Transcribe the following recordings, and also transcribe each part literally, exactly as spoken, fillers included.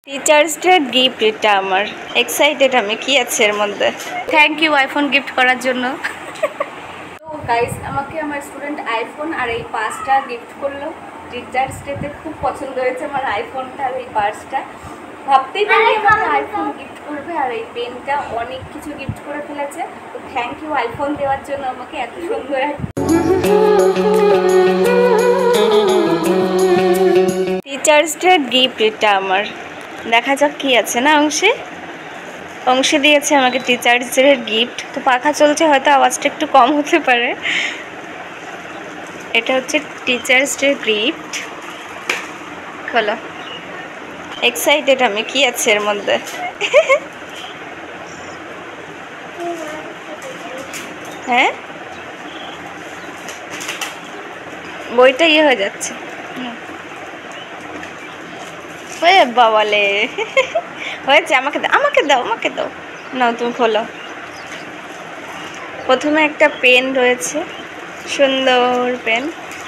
Teachers day gift এটা আমার excited আমি কি আছে এর মধ্যে থ্যাংক ইউ আইফোন গিফট করার জন্য তো গাইস আমাকে আমার স্টুডেন্ট আইফোন আর এই পার্সটা গিফট করলো টিচার্স ডেতে খুব পছন্দ হয়েছে আমার আইফোনটা আর এই পার্সটা ভাবতেই পারি আমাকে আইফোন গিফট করবে আর এই পেনটা অনেক কিছু গিফট করে ফেলেছে তো থ্যাংক ইউ আইফোন দেওয়ার জন্য আমাকে এত সুন্দর টিচার্স ডে গিফট এটা আমার দেখা যাক কি আছে না অংশে অংশে দিয়েছে আমাকে টিচার্স ডে গিফট তো পাখা চলছে হয়তো আওয়াজটা একটু কম হতে পারে এটা হচ্ছে টিচার্স ডে গিফট খোলো এক্সাইটেড আমি কি আছে এর মধ্যে হ্যাঁ বইটা ইয়ে হয়ে যাচ্ছে বাবালে হয়েছে আমাকে দাও আমাকে দাও আমাকে দাও নাও তুমি খোলো প্রথমে একটা পেন রয়েছে সুন্দর পেন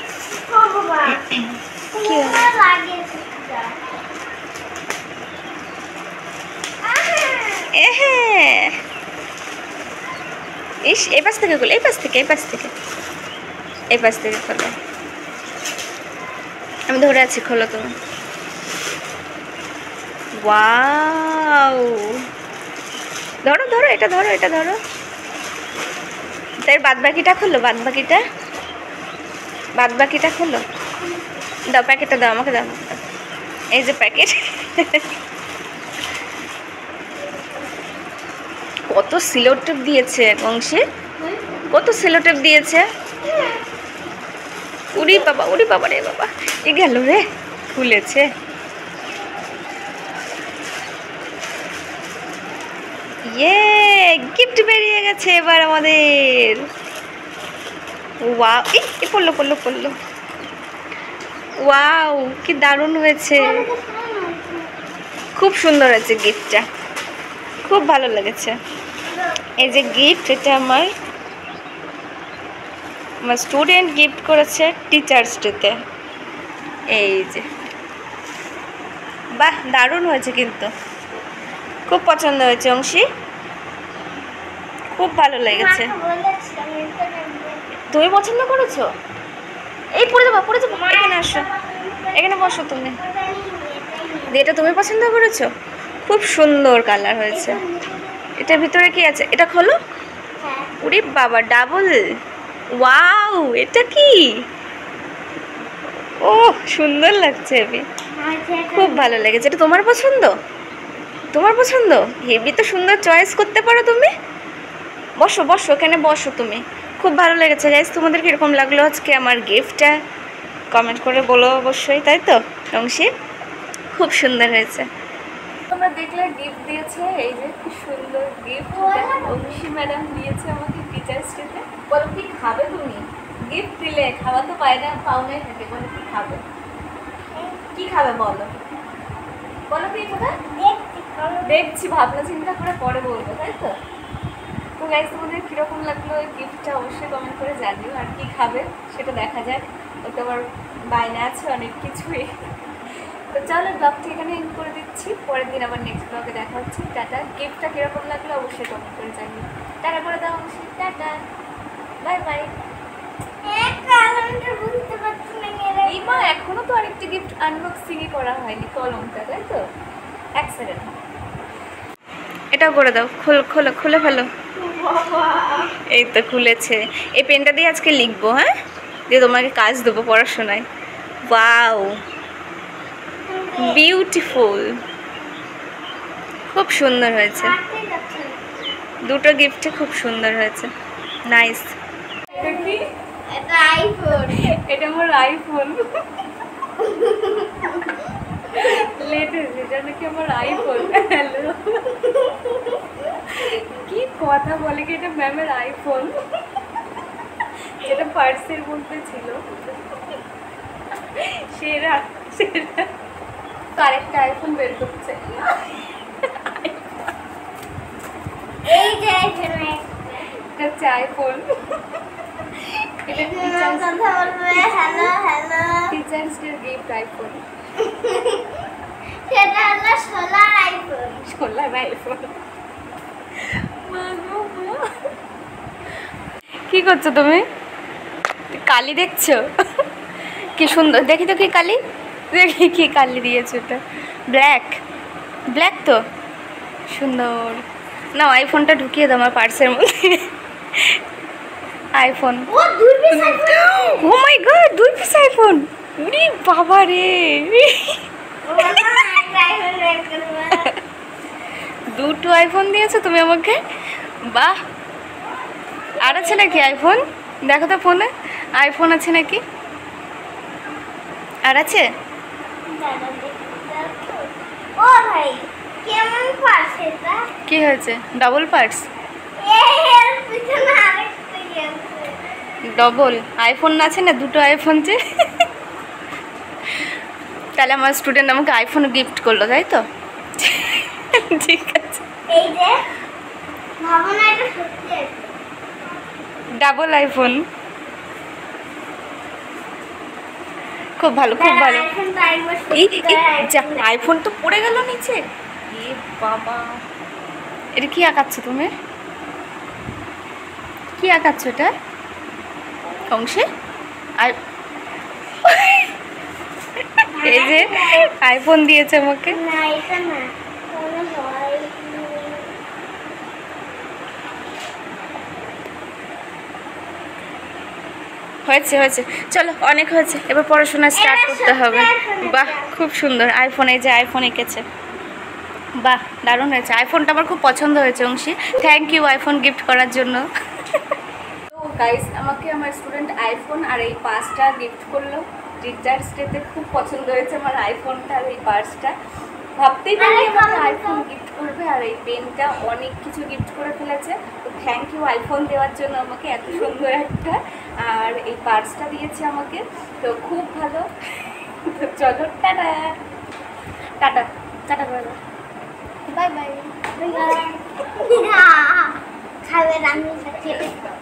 ইস এই পাশ থেকে খোলো এই পাশ থেকে এই পাশ থেকে এই পাশ থেকে খোলো আমি ধরে আছি খোলো তুমি ওয়াও ধরো ধরো এটা ধরো এটা ধরো তাই বাদ বাকিটা খোলো বাদ বাকিটা বাদ বাকিটা খোলো দাও প্যাকেটটা দাও আমাকে দাও এই যে প্যাকেট কত সিলোটেপ দিয়েছে অংশে কত সিলোটেপ দিয়েছে উড়ি বাবা উড়ি বাবা রে বাবা এ গেল রে খুলেছে ইয়ে গিফট বেরিয়ে গেছে এবার আমাদের ওয়াও এই পড়লো পড়লো পড়লো ওয়াও কি দারুণ হয়েছে খুব সুন্দর হয়েছে গিফটটা খুব ভালো লেগেছে এই যে গিফট এটা আমার আমার স্টুডেন্ট গিফট করেছে টিচার্স ডেতে এই যে বাহ দারুণ হয়েছে কিন্তু খুব পছন্দ হয়েছে অংশী খুব ভালো লেগেছে তুমি পছন্দ করেছো এই পড়ে যাবো পড়ে যাবো এখানে আসো এখানে বসো তুমি এটা তুমি পছন্দ করেছো খুব সুন্দর কালার হয়েছে এটার ভিতরে কি আছে এটা খোলো উরি বাবা ডাবল ওয়াও এটা কি ও সুন্দর লাগছে হেবি খুব ভালো লেগেছে এটা তোমার পছন্দ তোমার পছন্দ হেবি তো সুন্দর চয়েস করতে পারো তুমি বসো বসো এখানে বসো তুমি খুব ভালো লেগেছে গাইস তোমাদের কীরকম লাগলো আজকে আমার গিফটটা কমেন্ট করে বলো অবশ্যই তাই তো অংশী খুব সুন্দর হয়েছে তোমরা দেখলে গিফট দিয়েছে এই যে কি সুন্দর গিফট অংশী ম্যাডাম দিয়েছে আমাকে টিচার্স ডেতে বলো কি খাবে তুমি গিফট দিলে খাওয়া তো পায় না পাওনাই থাকে বলো কি খাবে কি খাবে বলো বলো কি কোথায় দেখছি ভাবনা চিন্তা করে পরে বলবো তাই তো তো গাইস তোমাদের কীরকম লাগলো এই গিফটটা অবশ্যই কমেন্ট করে জানিও আর কি খাবে সেটা দেখা যাক ওটা আবার বাইনা আছে অনেক কিছুই তো চলো ব্লগটা এখানে এন্ড করে দিচ্ছি পরের দিন আবার নেক্সট ব্লগে দেখা হচ্ছে টাটা গিফটটা কীরকম লাগলো অবশ্যই কমেন্ট করে জানিও টাটা করে দাও অবশ্যই টাটা বাই বাই এই মা এখনো তো আরেকটি গিফট আনবক্সিংই করা হয়নি কলমটা তাই তো এক সেকেন্ড এটাও করে দাও খোলো খোলো খুলে ফেলো এই তো খুলেছে এই পেনটা দিয়ে আজকে লিখবো হ্যাঁ দিয়ে তোমাকে কাজ দেবো পড়াশোনায় ওয়াও বিউটিফুল খুব সুন্দর হয়েছে দুটো গিফটে খুব সুন্দর হয়েছে নাইস এটা আইফোন এটা আমার আইফোন লেটেস্ট এটা নাকি আমার আইফোন হ্যালো কি কথা বলে কি এটা ম্যামের আইফোন যেটা পার্সের মধ্যে ছিল সেরা সেরা আরেকটা আইফোন বের করছে এই যে আইফোন এটা হচ্ছে আইফোন এটা teachers hello hello teachers day gift iPhone সেটা হলো ষোলো আইফোন। কি করছো তুমি? কালি দেখছো? কি সুন্দর, দেখি তো কি কালি, দেখি কি কালি দিয়েছো। ওটা ব্ল্যাক, ব্ল্যাক তো সুন্দর। না আইফোনটা ঢুকিয়ে দাও আমার পার্সের মধ্যে। আইফোন, ও মাই গড, দুই পিস আইফোন। উরি বাবা রে, দুটো আইফোন দিয়েছো তুমি আমাকে, বাহ। আর আছে নাকি আইফোন? দেখো তো ফোনে আইফোন আছে নাকি, আর আছে? কি হয়েছে? ডবল পার্স, ডবল আইফোন আছে না, দুটো আইফোন যে। তাহলে আমার স্টুডেন্ট আমাকে আইফোন গিফট করলো, তাই তো? ঠিক আছে, ডাবল আইফোন, খুব ভালো, খুব ভালো। এই আইফোন তো পড়ে গেল নিচে, এ বাবা। এটা কি আঁকাচ্ছ তুমি? কি আঁকাচ্ছ এটা অংশে? এই যে আইফোন দিয়েছে আমাকে। হয়েছে হয়েছে, চলো অনেক হয়েছে, এবার পড়াশোনা স্টার্ট করতে হবে। বাহ খুব সুন্দর আইফোন, এই যে আইফোন এঁকেছে, বাহ দারুণ হয়েছে। আইফোনটা আমার খুব পছন্দ হয়েছে Anshi, thank you iPhone gift করার জন্য। তো গাইস, আমাকে আমার স্টুডেন্ট আইফোন আর এই পার্সটা গিফট করলো টিচার্স ডেতে। খুব পছন্দ হয়েছে আমার আইফোনটা আর এই পার্সটা, ভাবতেই পারি আমাকে আইফোন গিফট করবে। আর এই পেনটা, অনেক কিছু গিফট করে ফেলেছে। তো থ্যাংক ইউ আইফোন দেওয়ার জন্য আমাকে, এত সুন্দর একটা। আর এই পার্সটা দিয়েছে আমাকে, তো খুব ভালো। তো চলো টাটা টাটা টাটা করে দাও, বাই বাই। খাবে রান্না